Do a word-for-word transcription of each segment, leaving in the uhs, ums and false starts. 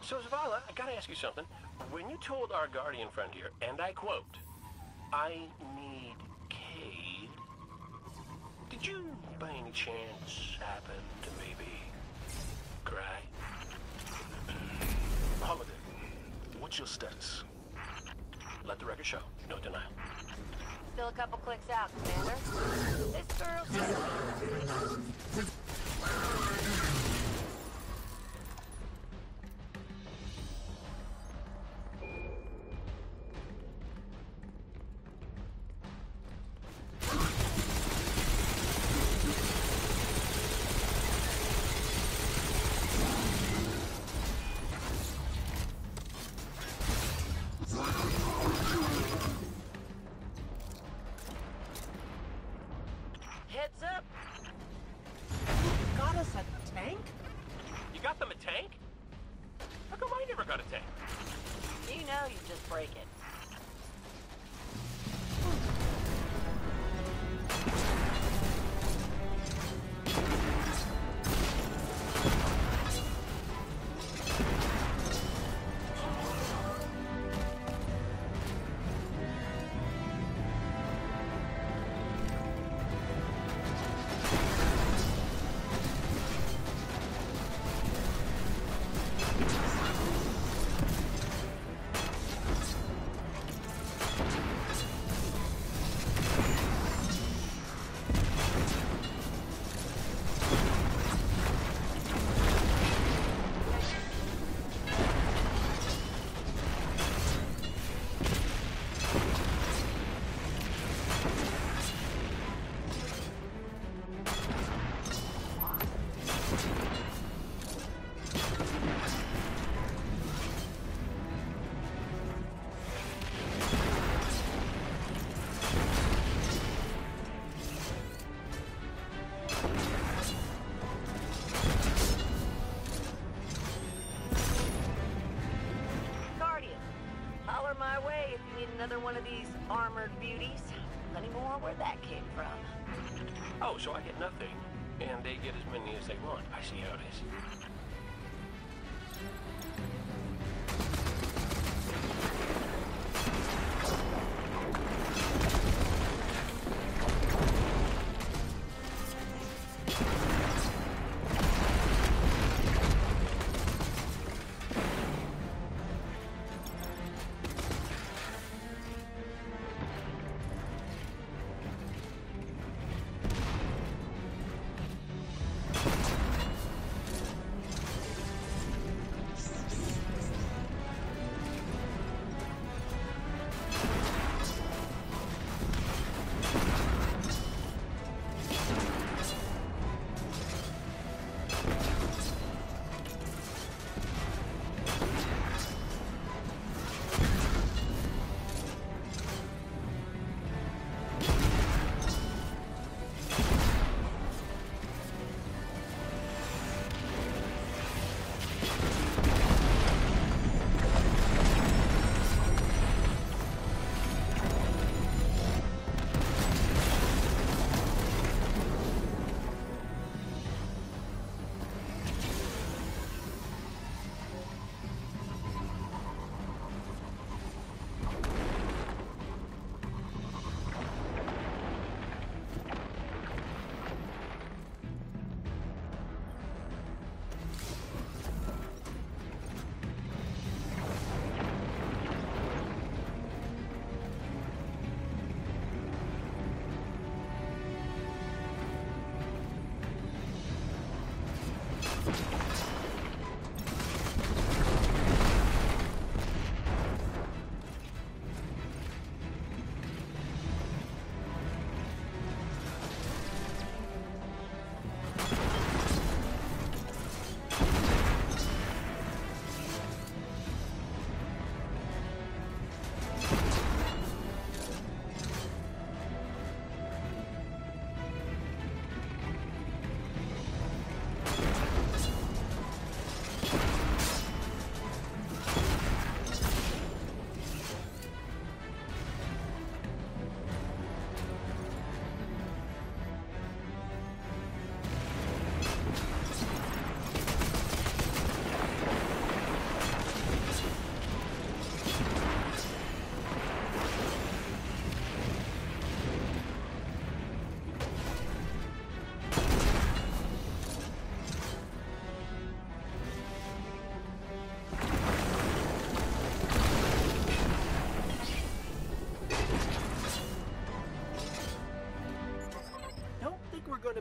So, Zavala, I gotta ask you something. When you told our Guardian friend here, and I quote, "I need Cayde," did you, by any chance, happen to maybe cry? Holiday, what's your status? Let the record show. No denial. Still a couple clicks out, Commander. This girl's... Heads up! Got us a tank? You got them a tank? How come I never got a tank? You know you just break it. My way if you need another one of these armored beauties. Plenty more where that came from. Oh, so I get nothing, and they get as many as they want. I see how it is.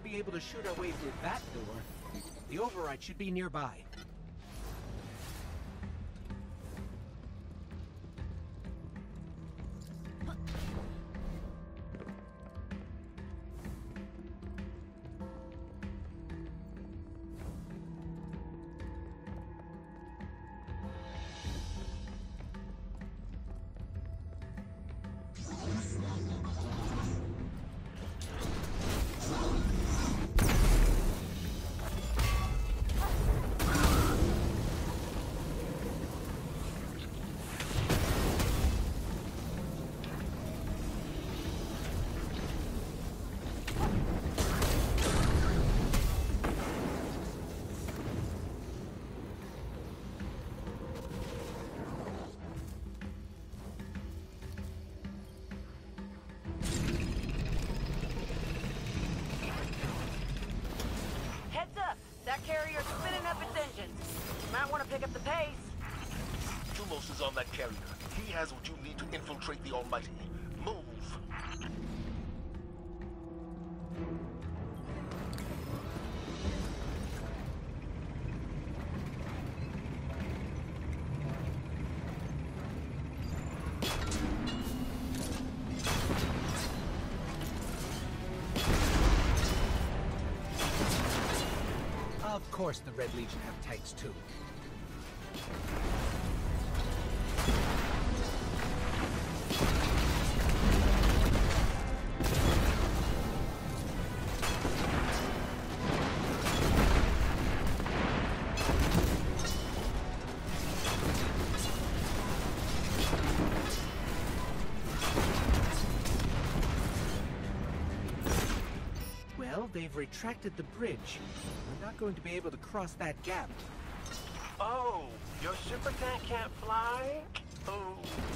be able to shoot our way through that door. The override should be nearby. That carrier's spinning up its engines. You might want to pick up the pace. Thumos is on that carrier. He has what you need to infiltrate the Almighty. Move! Of course the Red Legion have tanks too. Well, they've retracted the bridge. We're not going to be able to cross that gap. Oh, your super tank can't fly? Oh.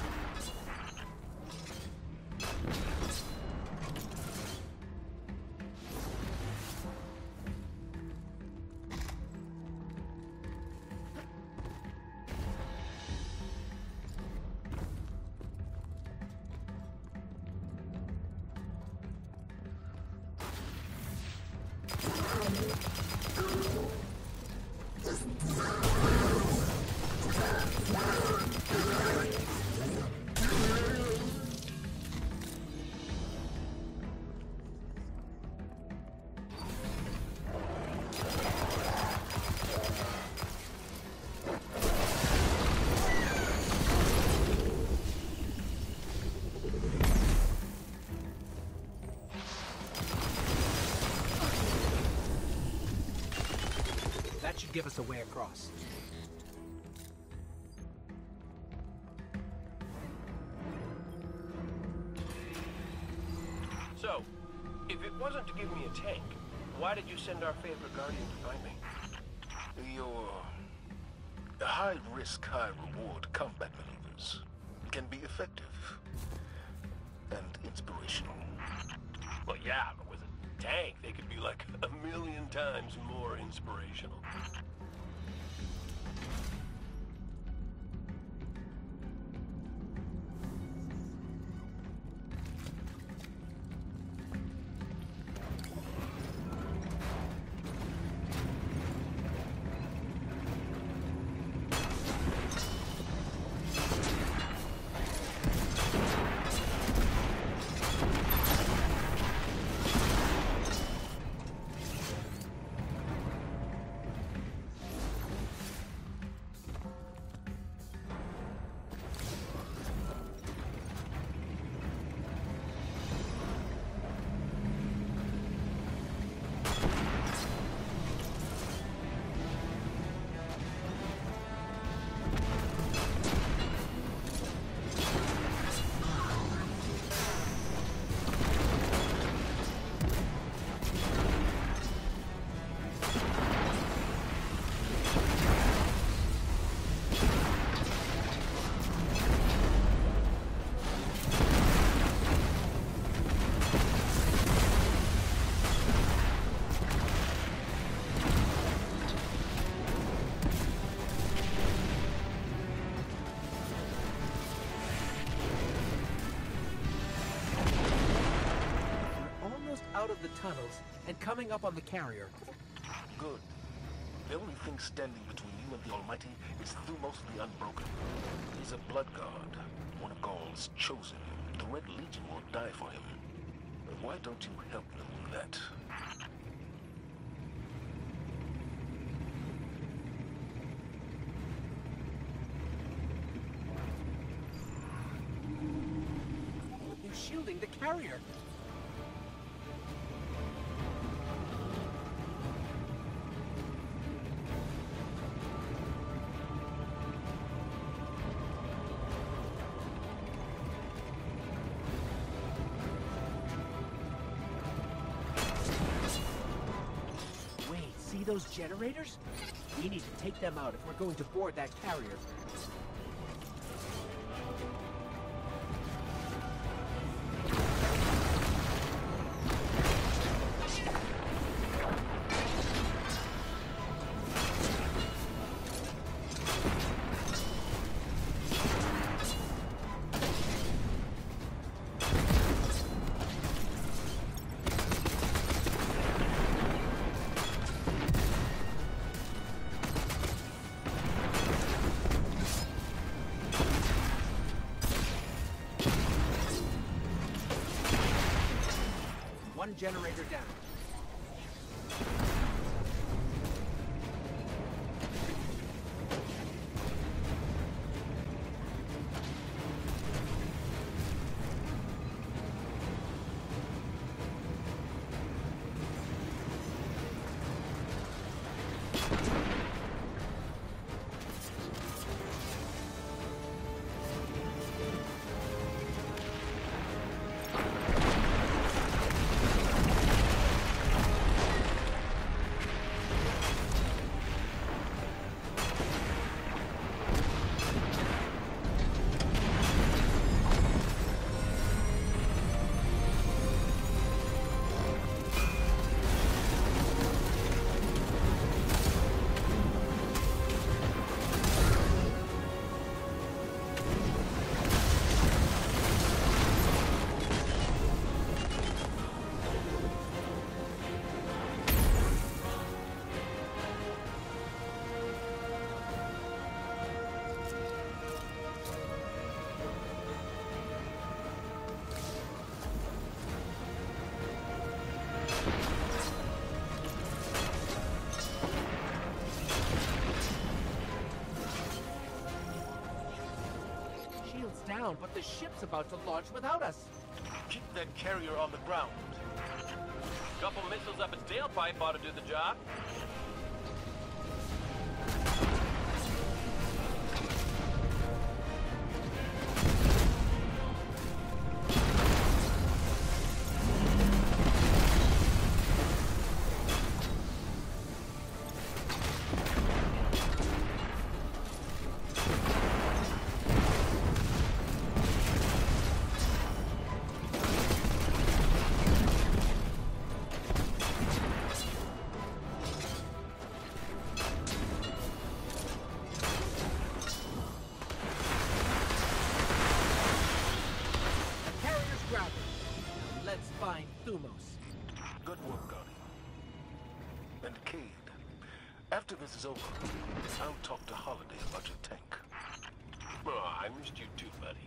That should give us a way across. So, if it wasn't to give me a tank, why did you send our favorite Guardian to find me? Your high-risk, high-reward combat maneuvers can be effective and inspirational. Well, yeah, but with a tank, they could be like a million times more inspirational. of the tunnels and coming up on the carrier. Good. The only thing standing between you and the Almighty is Thumos the Unbroken. He's a blood god, one of Gaul's chosen. The Red Legion will die for him. Why don't you help them with that? They're shielding the carrier. See those generators? We need to take them out if we're going to board that carrier. One generator down. Down, but the ship's about to launch without us. Keep that carrier on the ground. Couple missiles up its tailpipe ought to do the job. Find Thumos. Good work, Guardian. And Cade, after this is over, I'll talk to Holiday about your tank. Oh, I missed you too, buddy.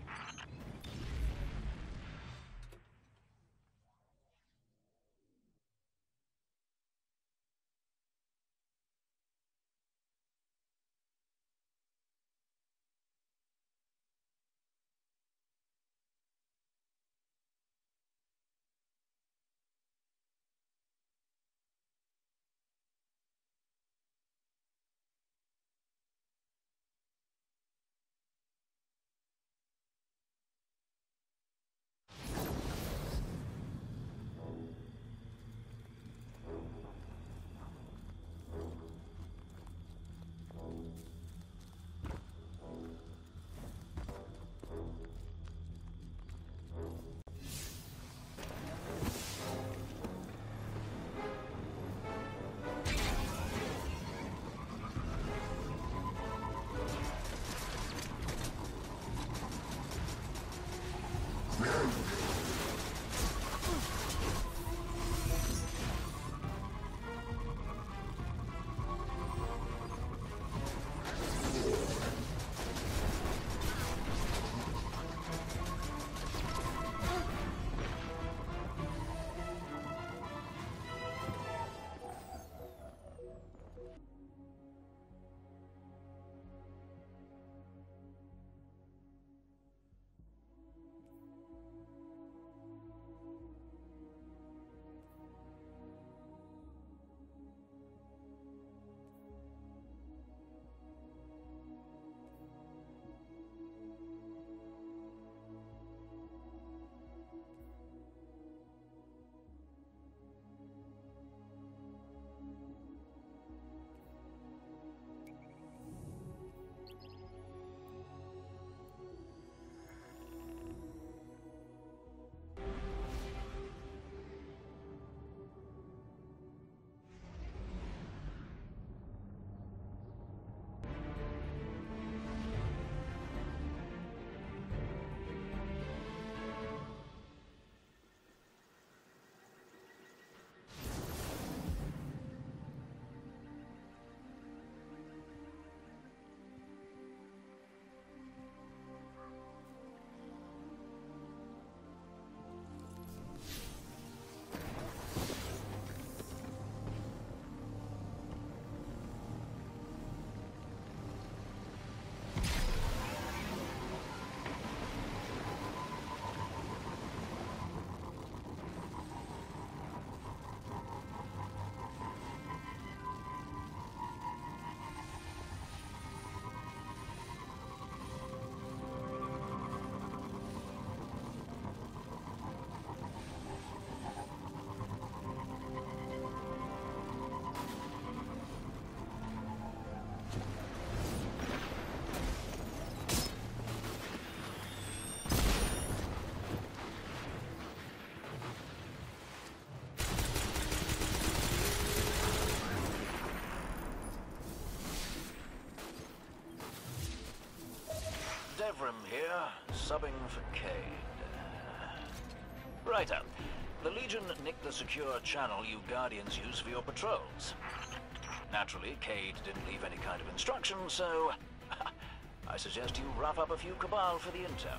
Devrim here, subbing for Cade. Righto. The Legion nicked the secure channel you Guardians use for your patrols. Naturally, Cade didn't leave any kind of instruction, so I suggest you rough up a few Cabal for the intel.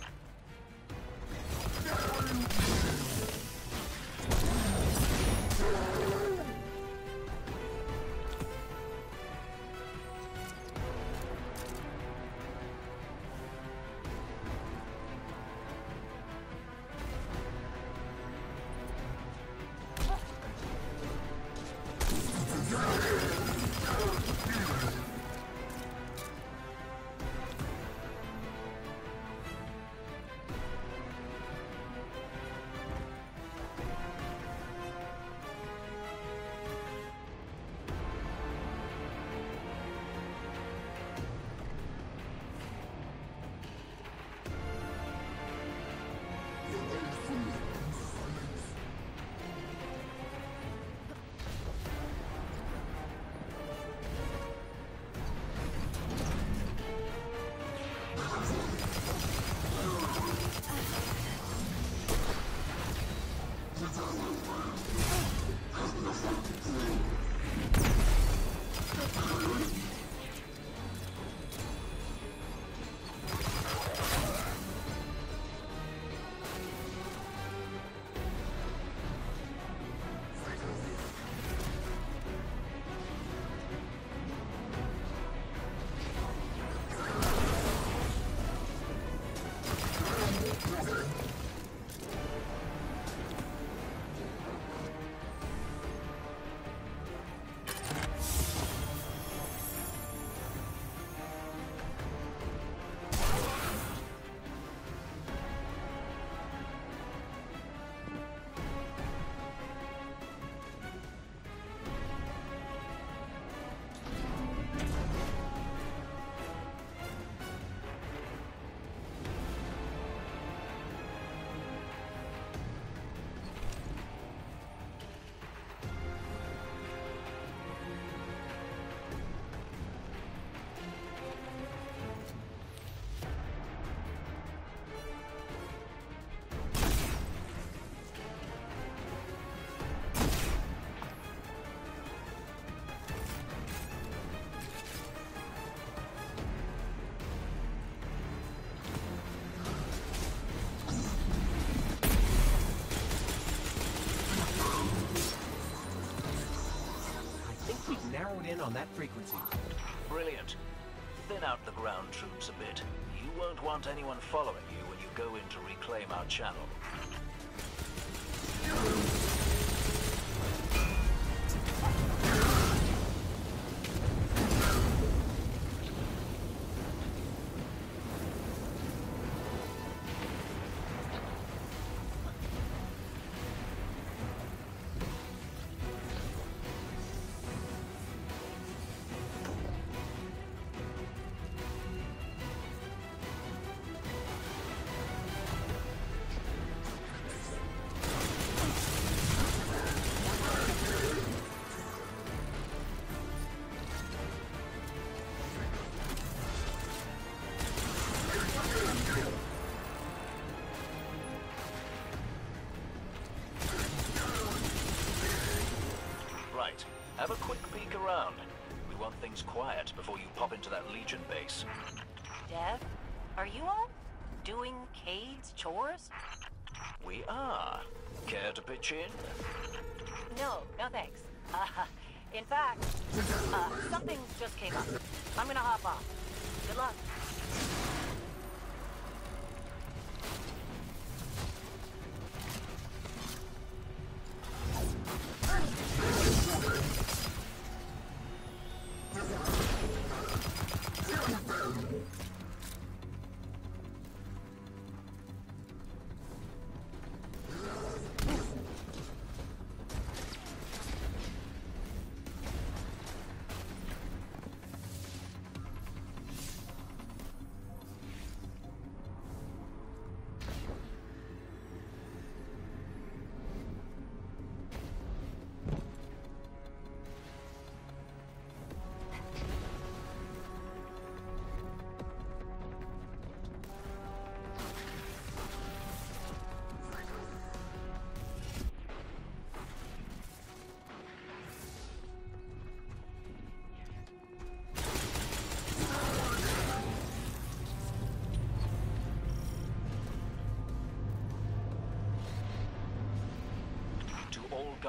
Narrowed in on that frequency. Brilliant. Thin out the ground troops a bit. You won't want anyone following you when you go in to reclaim our channel. Have a quick peek around. We want things quiet before you pop into that Legion base. Dev, are you all doing Cade's chores? We are. Care to pitch in? No, no thanks. Uh, in fact, uh, something just came up. I'm gonna hop off. Good luck.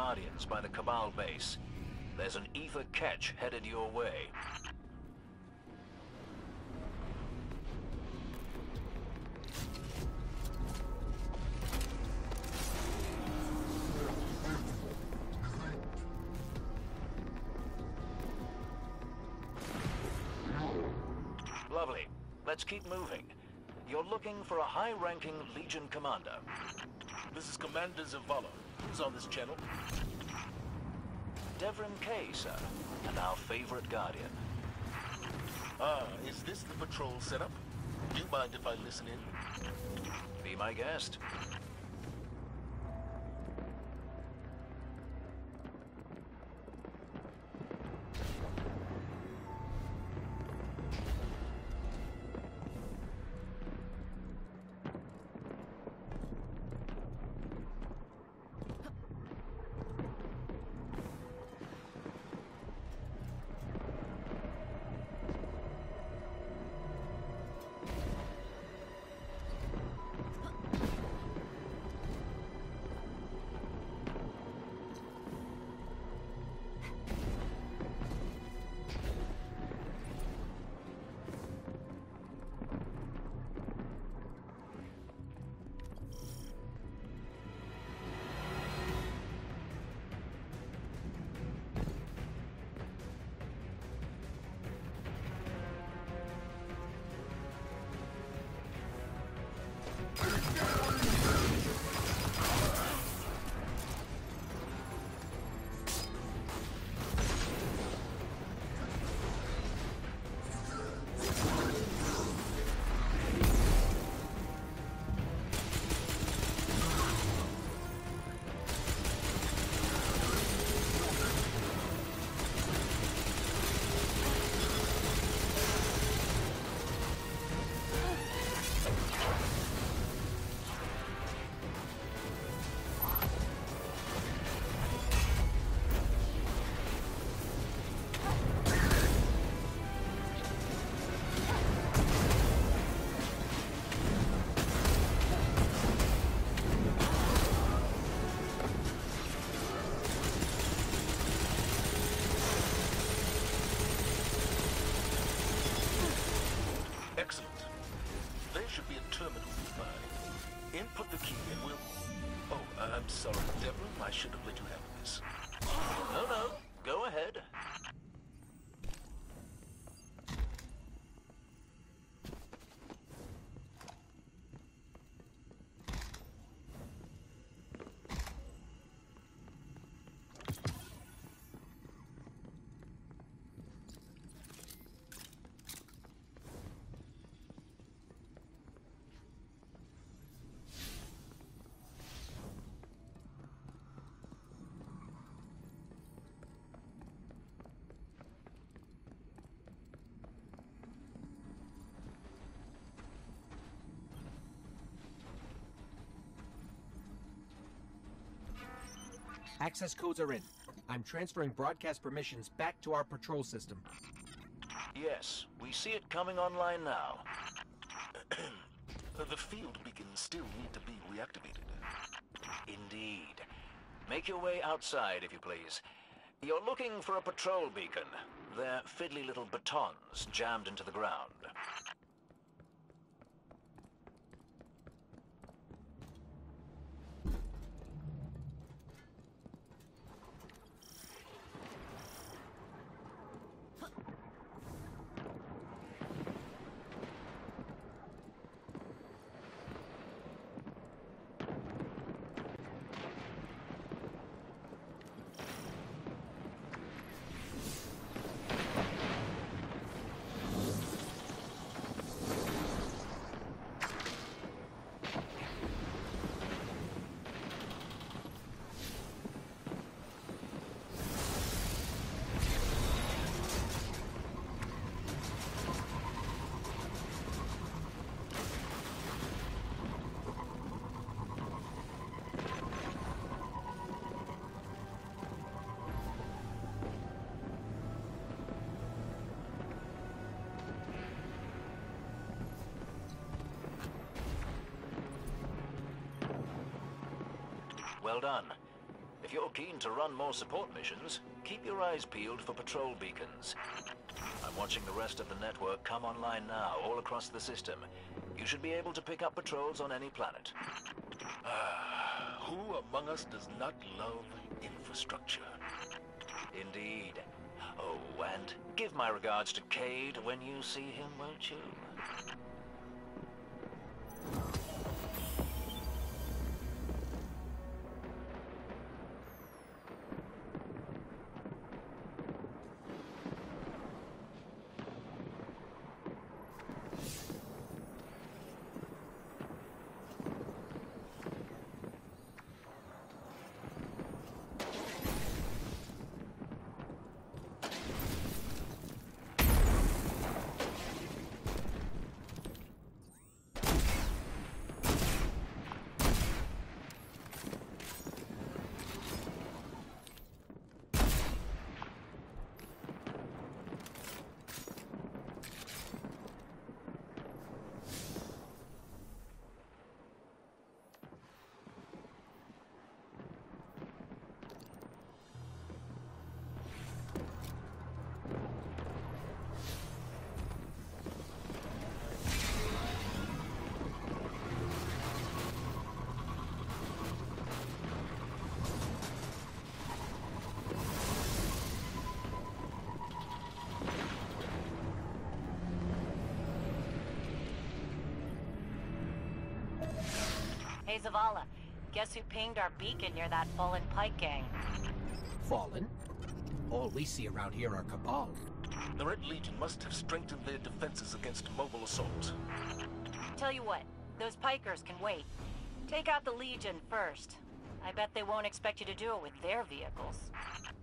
Guardians by the Cabal base. There's an ether catch headed your way. Lovely. Let's keep moving. You're looking for a high-ranking Legion commander. This is Commander Zavala. Who's on this channel? Devrin Kay, sir, and our favorite Guardian. Ah, is this the patrol setup? Do you mind if I listen in? Be my guest. Excellent. There should be a terminal nearby. Input the key and we'll... Oh, uh, I'm sorry, Devlin. I should have let you handle this. No, no. Go ahead. Access codes are in. I'm transferring broadcast permissions back to our patrol system. Yes, we see it coming online now. The field beacons still need to be reactivated. Indeed. Make your way outside, if you please. You're looking for a patrol beacon. They're fiddly little batons jammed into the ground. Well done. If if you're keen to run more support missions, keep your eyes peeled for patrol beacons. I'm watching the rest of the network come online now, all across the system. You should be able to pick up patrols on any planet. Ah, who among us does not love infrastructure? Indeed. Oh, and give my regards to Cade when you see him, won't you? Hey, Zavala, guess who pinged our beacon near that fallen Pike gang? Fallen? All we see around here are Cabal. The Red Legion must have strengthened their defenses against mobile assaults. Tell you what, those Pikers can wait. Take out the Legion first. I bet they won't expect you to do it with their vehicles.